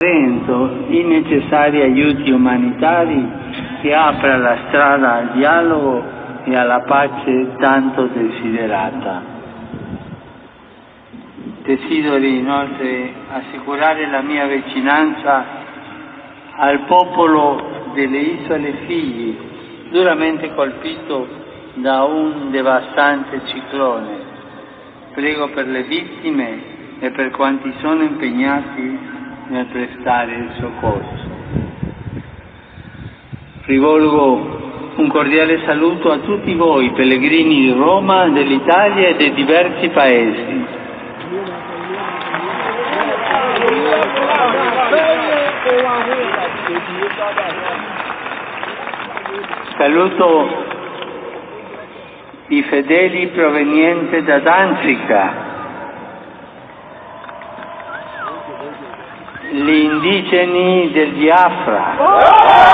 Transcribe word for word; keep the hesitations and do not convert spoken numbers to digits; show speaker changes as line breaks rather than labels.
I necessari aiuti umanitari che apra la strada al dialogo e alla pace tanto desiderata. Desidero inoltre assicurare la mia vicinanza al popolo delle isole Figi, duramente colpito da un devastante ciclone. Prego per le vittime e per quanti sono impegnati nel prestare il soccorso. Rivolgo un cordiale saluto a tutti voi, pellegrini di Roma, dell'Italia e dei diversi paesi. Saluto i fedeli provenienti da Danzica, gli indigeni del Biafra,